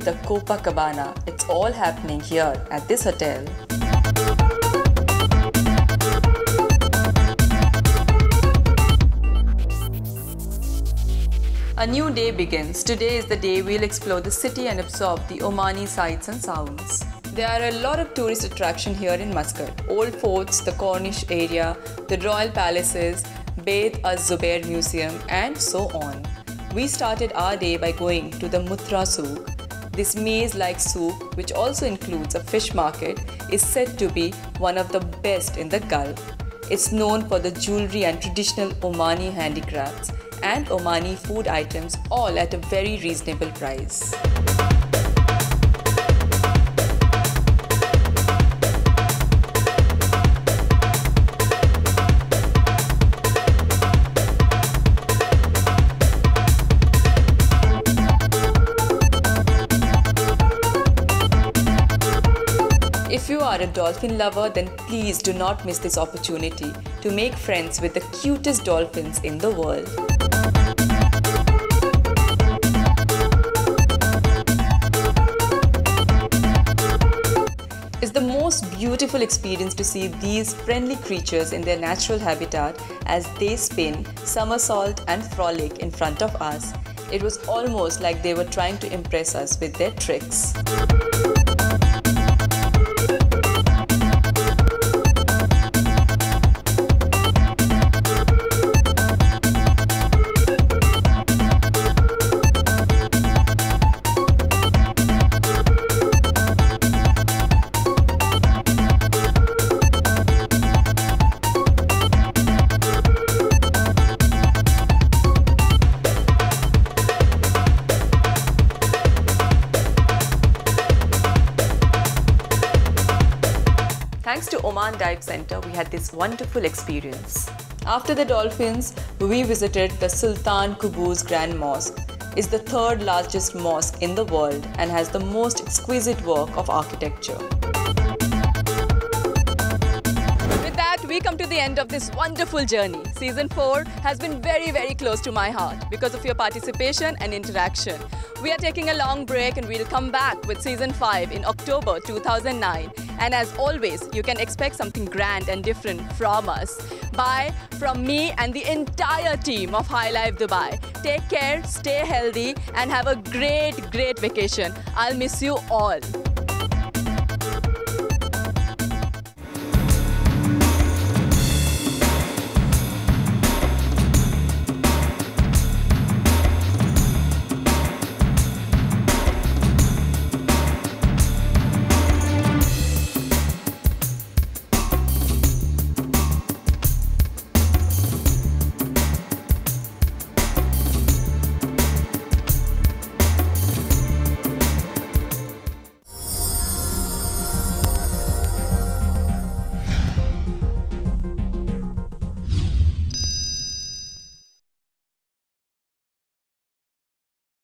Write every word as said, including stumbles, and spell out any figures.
the Copacabana. It's all happening here at this hotel. A new day begins. Today is the day we'll explore the city and absorb the Omani sights and sounds. There are a lot of tourist attraction here in Muscat. Old forts, the Corniche area, the royal palaces, Beit Az-Zubair Museum and so on. We started our day by going to the Mutra Souk. This maze-like souk, which also includes a fish market, is said to be one of the best in the Gulf. It's known for the jewelry and traditional Omani handicrafts and Omani food items, all at a very reasonable price. If you are a dolphin lover, then please do not miss this opportunity to make friends with the cutest dolphins in the world. It's the most beautiful experience to see these friendly creatures in their natural habitat as they spin, somersault and frolic in front of us. It was almost like they were trying to impress us with their tricks. Thanks to Oman Dive Center, we had this wonderful experience. After the dolphins, we visited the Sultan Qaboos Grand Mosque. It's the third largest mosque in the world and has the most exquisite work of architecture. With that, we come to the end of this wonderful journey. Season four has been very, very close to my heart because of your participation and interaction. We are taking a long break and we'll come back with Season five in October two thousand nine. And as always, you can expect something grand and different from us. Bye from me and the entire team of High Life Dubai. Take care, stay healthy and have a great, great vacation. I'll miss you all.